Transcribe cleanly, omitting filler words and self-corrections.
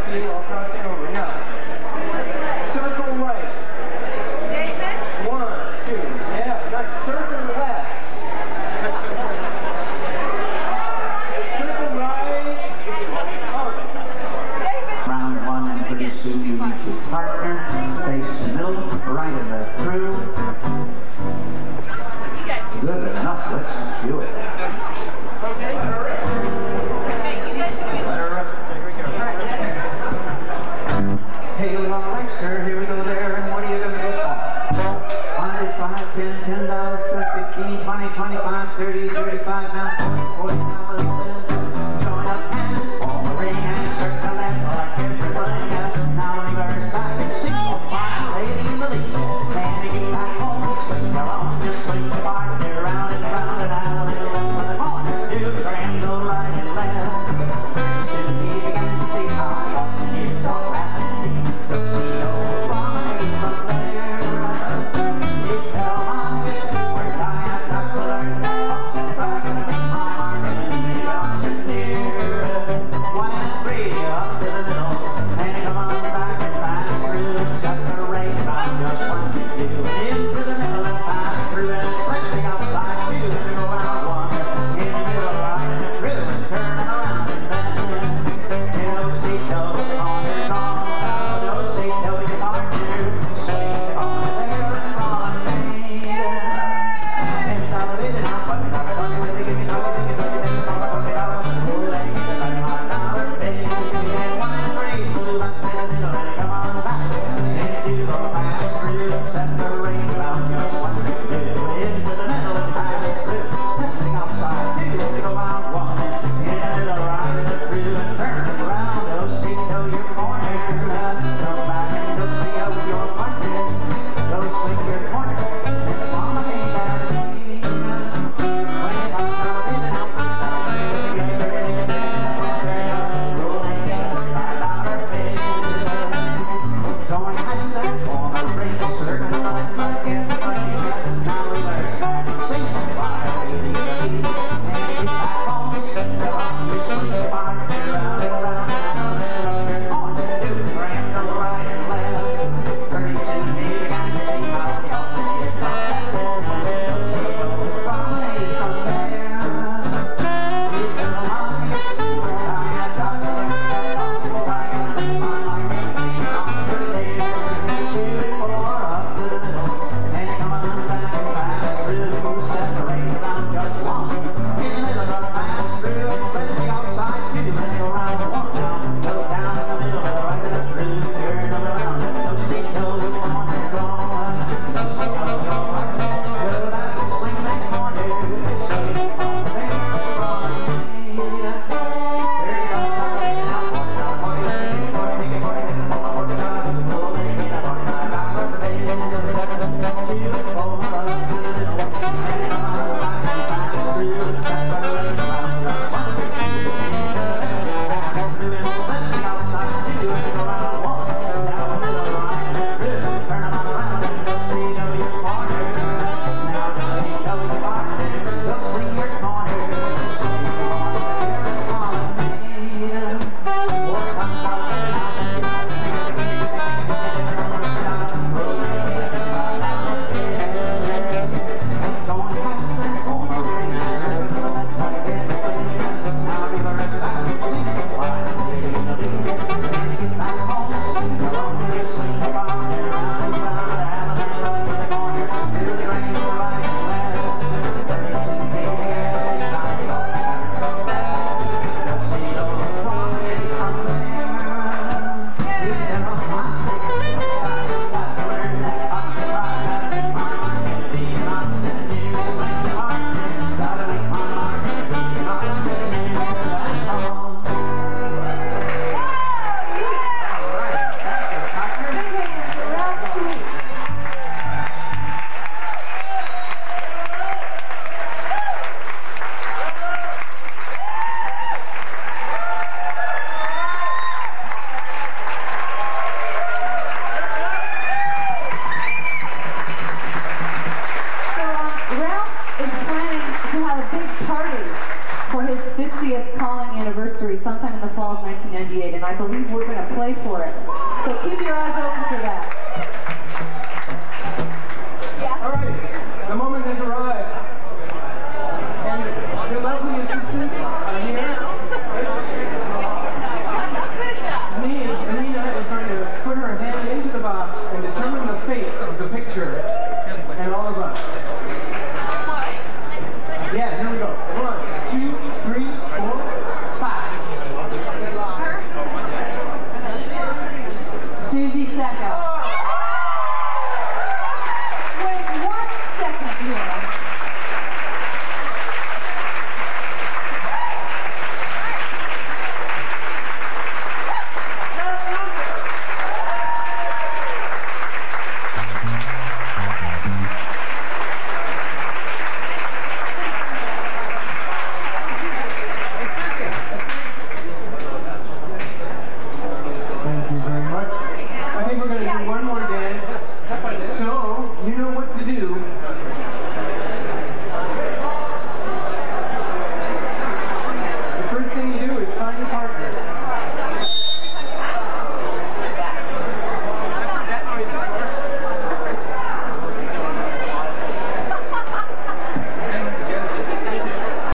see you all crossing over. Now, circle right. David? 1, 2. Yeah, nice. Circle left. Circle right. Round 1, and pretty soon you meet your partner. Face the middle, right and left through. Good enough, let's do it. Let her up. 1998, and I believe we're going to play for it. So keep your eyes open for that. All right, the moment has arrived. And the lovely assistants are here. Anita is going to put her hand into the box and determine the fate of the picture and all of us. Yeah, here we go. 1, 2, 3, 4, 5. Susie Secco. Wait 1 second here. So, you know what to do.